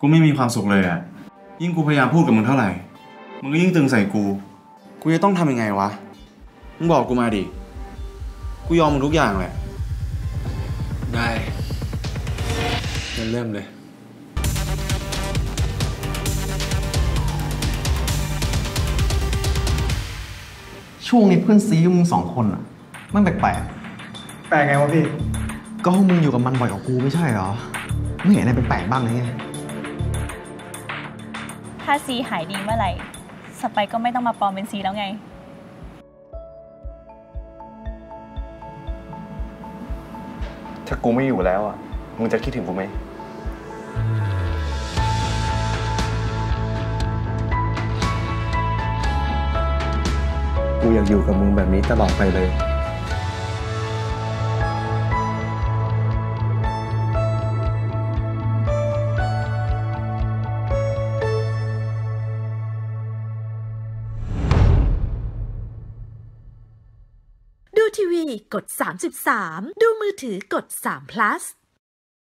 กูไม่มีความสุขเลยอ่ะยิ่งกูพยายามพูดกับมึงเท่าไหร่มึงก็ยิ่งตึงใส่กูจะต้องทำยังไงวะมึงบอกกูมาดิกูยอมมึงทุกอย่างแหละได้เริ่มเลยช่วงนี้เพื่อนซีของมึง2 คนอ่ะมันแปลกไงวะพี่ก็ห้องมึงอยู่กับมันบ่อยกว่ากูไม่ใช่เหรอไม่เห็นอะไรแปลกบ้างเลยไงถ้าซีหายดีเมื่อไหร่สไปก็ไม่ต้องมาปลอมเป็นซีแล้วไงถ้ากูไม่อยู่แล้วอ่ะมึงจะคิดถึงกูไหมกูอยากอยู่กับมึงแบบนี้ตลอดไปเลยดูทีวีกด33ดูมือถือกด3 plus